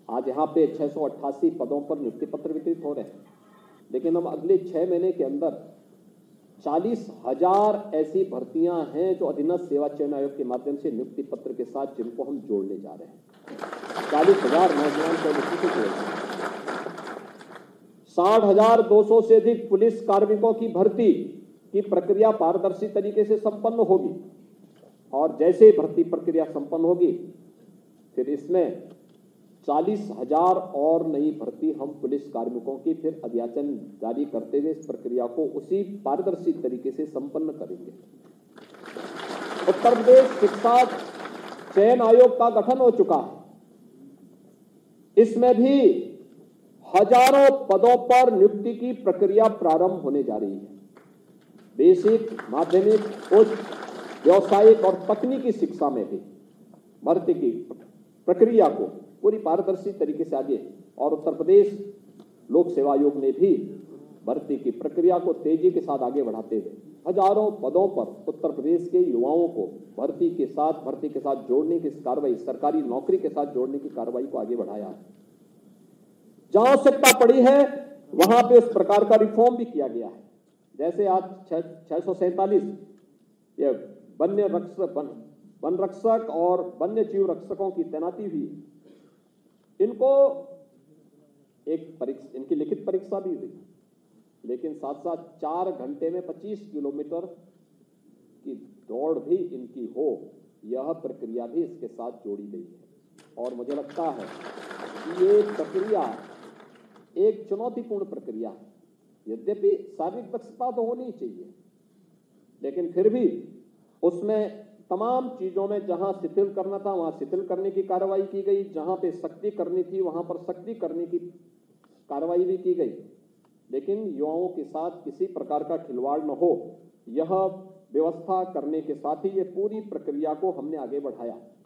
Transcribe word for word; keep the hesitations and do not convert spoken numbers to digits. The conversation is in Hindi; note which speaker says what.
Speaker 1: आज यहाँ पे छह सौ अट्ठासी पदों पर नियुक्ति पत्र वितरित हो रहे हैं, लेकिन हम अगले छह महीने के अंदर चालीस हजार ऐसी भर्तियां हैं जो अधीनस्थ सेवा चयन आयोग के माध्यम से नियुक्ति पत्र के साथ जिनको हम जोड़ने जा रहे हैं। चालीस हजार नौजवान को नियुक्ति से जोड़ना। साठ हजार दो सौ से अधिक पुलिस कार्मिकों की भर्ती की प्रक्रिया पारदर्शी तरीके से संपन्न होगी और जैसे ही भर्ती प्रक्रिया संपन्न होगी फिर इसमें चालीस हजार और नई भर्ती हम पुलिस कार्मिकों की फिर अध्याचन जारी करते हुए इस प्रक्रिया को उसी पारदर्शी तरीके से संपन्न करेंगे। उत्तर प्रदेश शिक्षा चयन आयोग का गठन हो चुका है। इसमें भी हजारों पदों पर नियुक्ति की प्रक्रिया प्रारंभ होने जा रही है। बेसिक, माध्यमिक, उच्च, व्यावसायिक और तकनीकी शिक्षा में भी भर्ती की प्रक्रिया को पूरी पारदर्शी तरीके से आगे, और उत्तर प्रदेश लोक सेवा आयोग ने भी भर्ती की प्रक्रिया को तेजी के साथ आगे बढ़ाते हुए हजारों पदों पर उत्तर प्रदेश के युवाओं को भर्ती के साथ भर्ती के साथ जोड़ने की कार्रवाई, सरकारी नौकरी के साथ जोड़ने की कार्रवाई को आगे बढ़ाया है। जहां आवश्यकता पड़ी है वहां पे उस प्रकार का रिफॉर्म भी किया गया है। जैसे आज छह सौ सैंतालीस ये वन्य रक्षक वन, वन रक्षक और वन्य जीव रक्षकों की तैनाती हुई। इनको एक परीक्षा, इनकी लिखित परीक्षा भी हुई, लेकिन साथ साथ चार घंटे में पच्चीस किलोमीटर की दौड़ भी इनकी हो, यह प्रक्रिया भी इसके साथ जोड़ी गई है। और मुझे लगता है कि ये प्रक्रिया एक चुनौतीपूर्ण प्रक्रिया है। यद्यपि शारीरिक दक्षता तो होनी चाहिए, लेकिन फिर भी उसमें तमाम चीजों में जहां शिथिल करना था वहां शिथिल करने की कार्रवाई की गई, जहां पे सख्ती करनी थी वहां पर सख्ती करने की कार्रवाई भी की गई, लेकिन युवाओं के साथ किसी प्रकार का खिलवाड़ न हो, यह व्यवस्था करने के साथ ही ये पूरी प्रक्रिया को हमने आगे बढ़ाया।